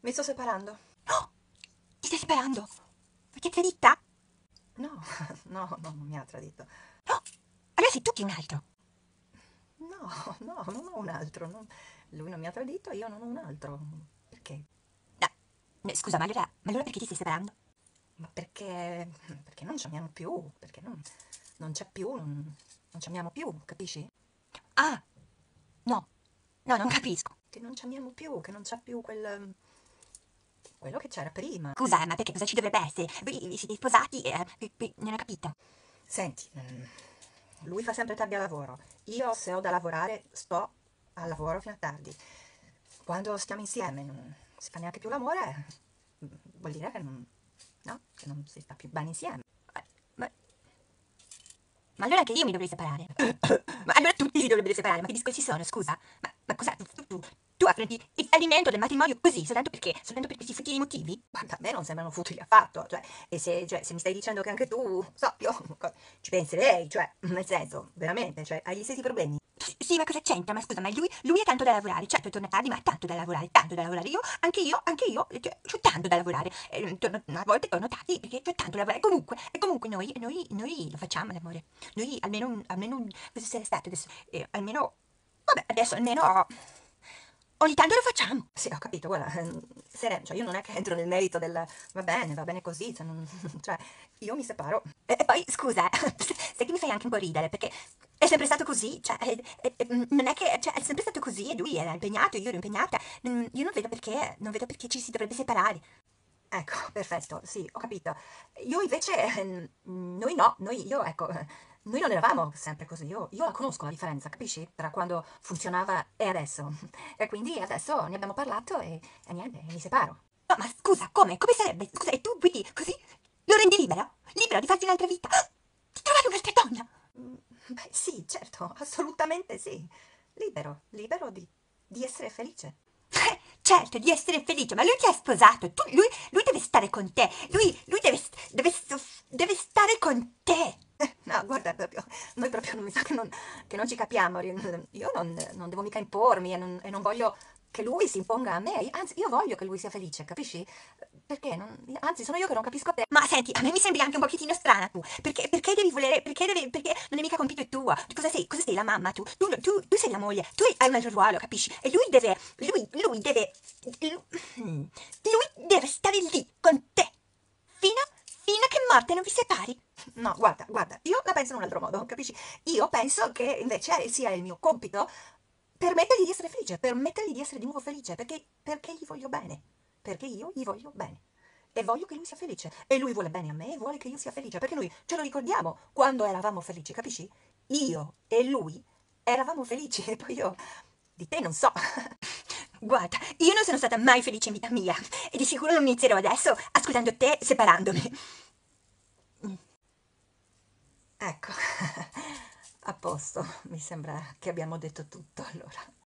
Mi sto separando. Oh, ti stai separando? Perché è tradita? No, no, no, non mi ha tradito. Oh, allora sei tu che un altro. No, no, non ho un altro. Lui non mi ha tradito, io non ho un altro. Perché? No, scusa, ma allora perché ti stai separando? Ma perché non ci amiamo più? Perché non c'è più, non ci amiamo più, capisci? Ah, no, no, non capisco. Che non ci amiamo più, che non c'è più quello che c'era prima. Scusa, ma perché cosa ci dovrebbe essere? Voi siete sposati, non ho capito. Senti, lui fa sempre tardi al lavoro. Io, se ho da lavorare, sto al lavoro fino a tardi. Quando stiamo insieme non si fa neanche più l'amore, vuol dire che no, che non si sta più bene insieme. Ma, ma allora anche io mi dovrei separare. Ma allora tutti si dovrebbero separare, ma che discorsi sono, scusa? Ma cosa, tu affronti il fallimento del matrimonio così, soltanto per questi futili motivi? Guarda, a me non sembrano futili affatto, cioè, e se mi stai dicendo che anche tu, so, io ci penserei, cioè, nel senso, veramente, cioè, hai gli stessi problemi. Sì, ma cosa c'entra? Ma scusa, ma lui ha tanto da lavorare, certo torna tardi, ma ha tanto da lavorare, tanto da lavorare. Anche io, cioè, c'ho tanto da lavorare. A volte torno tardi perché c'ho tanto da lavorare. E comunque noi lo facciamo l'amore. Noi cosa sarà stato adesso? Almeno, vabbè, adesso almeno ogni tanto lo facciamo. Sì, ho capito, guarda, cioè, io non è che entro nel merito del va bene così, cioè, cioè, io mi separo. E poi, scusa, sai che mi fai anche un po' ridere, perché è sempre stato così, cioè, non è che, cioè, è sempre stato così, e lui era impegnato, io ero impegnata, io non vedo perché ci si dovrebbe separare. Ecco, perfetto, sì, ho capito. Io invece, noi no, io, ecco, noi non eravamo sempre così, io la conosco la differenza, capisci? Tra quando funzionava e adesso. E quindi adesso ne abbiamo parlato e niente, mi separo. No, ma scusa, come? Come sarebbe? Scusa, e tu quindi così lo rendi libero? Libero di farti un'altra vita? Di trovare un'altra donna? Beh, sì, certo, assolutamente sì. Libero di essere felice. Certo, di essere felice, ma lui ti ha sposato, lui deve stare con te, lui deve stare con te. No, guarda, noi proprio non mi sa che non ci capiamo. Io non devo mica impormi e non voglio che lui si imponga a me. Anzi, io voglio che lui sia felice, capisci? Perché? Anzi, sono io che non capisco te. Ma senti, a me mi sembri anche un pochettino strana tu, perché devi volere, perché non è mica compito tuo, cosa sei la mamma tu? Tu sei la moglie, tu hai un altro ruolo, capisci? E lui deve stare lì con te, fino a che morte non vi separi. No, guarda, io la penso in un altro modo, capisci? Io penso che invece sia il mio compito permettergli di essere felice, permettergli di essere di nuovo felice, perché gli voglio bene, perché io gli voglio bene. E voglio che lui sia felice. E lui vuole bene a me e vuole che io sia felice, perché noi ce lo ricordiamo quando eravamo felici, capisci? Io e lui eravamo felici e poi io di te non so. Guarda, io non sono stata mai felice in vita mia e di sicuro non inizierò adesso ascoltando te separandomi. Ecco, a posto, mi sembra che abbiamo detto tutto allora.